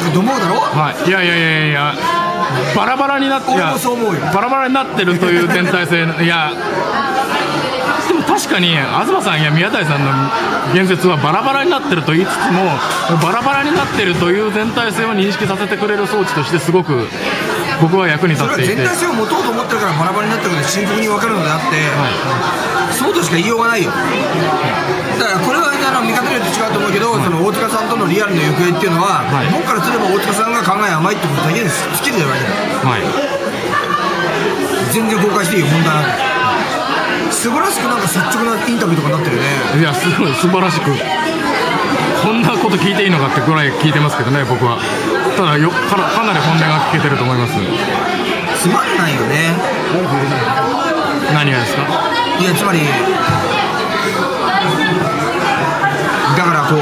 かと思うだろ。 はい、いやいやいやいや、バラバラになって、 俺もそう思うよ。 バラバラになってるという全体性、いや、でも確かに東さんや宮台さんの言説はバラバラになってると言いつつも、バラバラになってるという全体性を認識させてくれる装置としてすごく僕は役に立っていて、 それは全体性を持とうと思ってるからバラバラになってるので深刻に分かるのであって、そうとしか言いようがないよ。だからこれは見方によって違うと思うけど、その大塚さんとのリアルの行方っていうのは、僕からすれば大塚さんが考え甘いってことだけで突き出てるわけだよ。全然公開していいよ、問題ない。素晴らしくなんか率直なインタビューとかになってるよね。 いや、すごい素晴らしく、こんなこと聞いていいのかってぐらい聞いてますけどね、僕は。ただかなり本音が聞けてると思います。 つまんないよね。 何がですか。 いや、つまりだからこう、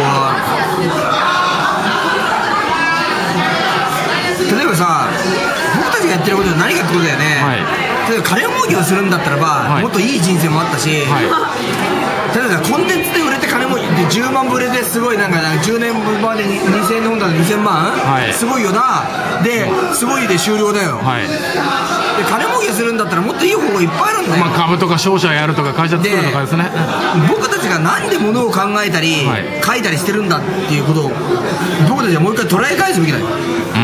例えばさ、僕たちがやってることは何かってことだよね。例えば金儲けをするんだったらば、もっといい人生もあったし、例えばコンテンツで売れて金儲けで10万部売れて、すごいなんか10年分までに2000円の本だと2000万、すごいよな。ですごいで終了だよ。で金儲けするんだったらもっといい方法いっぱいあるんだよ。 株とか商社やるとか会社作るとかですね。 僕たちがなんで物を考えたり、書いたりしてるんだっていうことを僕たちはもう一回捉え返すべきだよ。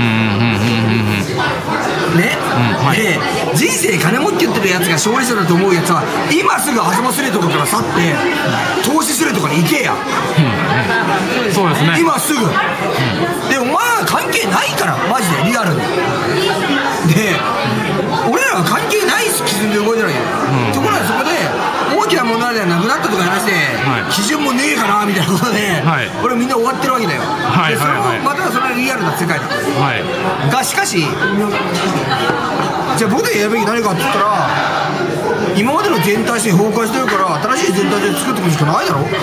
ね、で人生金持って言ってるやつが勝利者だと思うやつは今すぐ東スレとかから去って投資スレとかに行けや。 そうですね、 今すぐ、でお前は関係ないからマジでリアルに。で俺らは関係ない基準で動いてるわけよ。ところがそこで大きな問題ではなくなったとか話して、基準もねえかなみたいなことで、俺みんな終わってるわけだよ。でそれもまたそれはリアルな世界だ。がしかし、じゃあ僕がやるべき何かって言ったら、今までの全体性崩壊してるから新しい全体性作っていくしかないだろ。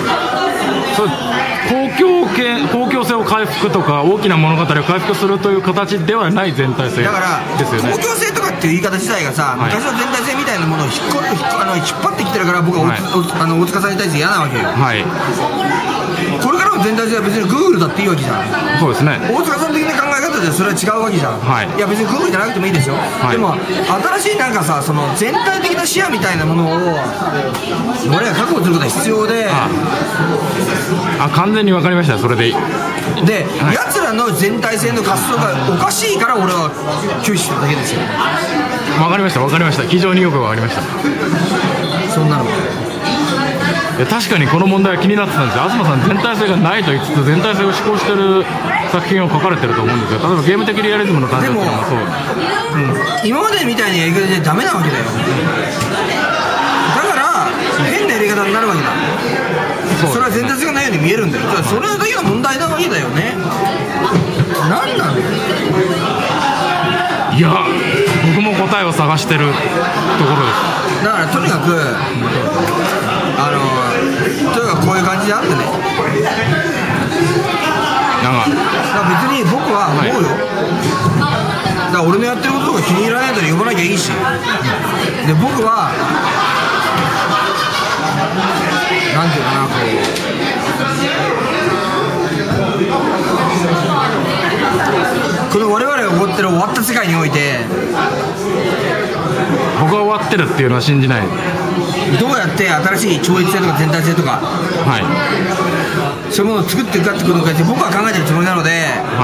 公共性を回復とか大きな物語を回復するという形ではない全体性ですよね。 だから公共性とかっていう言い方自体がさ、昔の全体性みたいなものを引っ張ってきてるから、僕は大塚さんに対して嫌なわけよ。これからの全体性は別に Google だっていいわけじゃん。 そうですね、 大塚さん的な考え方でそれは違うわけじゃん。いや別に Google じゃなくてもいいですよ。でも新しいなんかさ、その全体的な視野みたいなものを俺ら確保することが必要で、 完全に分かりました。それでで、奴らの全体性の活動がおかしいから俺は拒否してるだけですよ。 分かりました分かりました、非常によく分かりました。 そんなの確かにこの問題は気になってたんですよ。東さん全体性がないと言いつつ全体性を思考している作品を書かれてると思うんですよ。例えばゲーム的リアリズムの感じっていうのもそう、 今までみたいなやり方じゃダメなわけだよ。だから変なやり方になるわけだ。それは全体性がないように見えるんだよ。それだけが問題なわけだよね。何なの。 いや僕も答えを探してるところです。 だからとにかくこういう感じであってね。だから別に僕は思うよ。だから俺のやってることが気に入らないから呼ばなきゃいいし。で僕はなんていうかな、この我々が思ってる終わった世界において、 僕は終わってるっていうのは信じない。 どうやって新しい超越性とか全体性とか、そういうものを作っていくかってことに関して僕は考えてるつもりなので、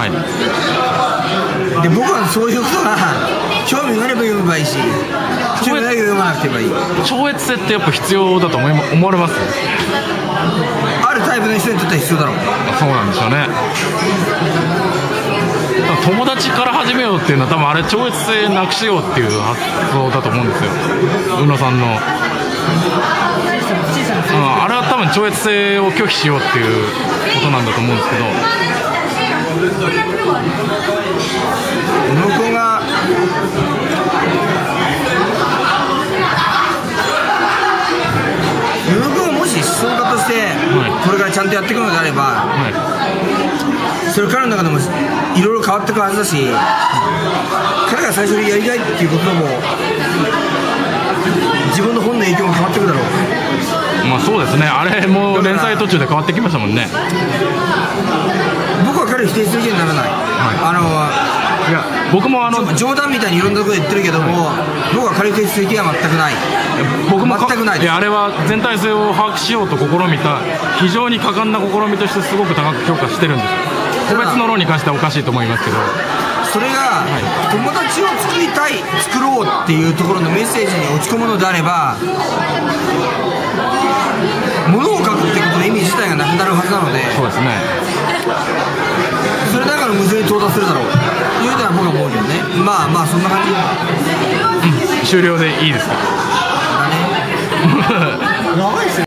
で僕はそういうことが興味があれば読めばいいし、興味ないけど読まなくてもいい。 超越性ってやっぱ必要だと思われます？ あるタイプの人にとっては必要だろう。 そうなんでしょうね。友達から始めようっていうのは多分あれ超越性なくしようっていう発想だと思うんですよ、宇野さんの。あれは多分超越性を拒否しようっていうことなんだと思うんですけど、 宇野君がもし思想家としてこれからちゃんとやっていくのであれば、それ彼の中でもいろいろ変わっていくはずだし、彼が最初にやりたいっていうことも自分の本の影響が変わっていくだろう。 まあそうですね、あれも連載途中で変わってきましたもんね。 僕は彼を否定する気にならない。 僕も冗談みたいにいろんなところで言ってるけども、僕はカリス的には全くない。 僕も全くないです。 いやあれは全体性を把握しようと試みた非常に果敢な試みとしてすごく高く評価してるんですよ。個別の論に関してはおかしいと思いますけど、 それが、友達を作りたい、作ろうっていうところのメッセージに落ち込むのであれば、物を書くってことの意味自体がなくなるはずなので、 そうですね。 それだから矛盾に到達するだろうというのは僕は思うけどね。まあまあそんな感じ、 終了でいいですか。 だね。 長いですよ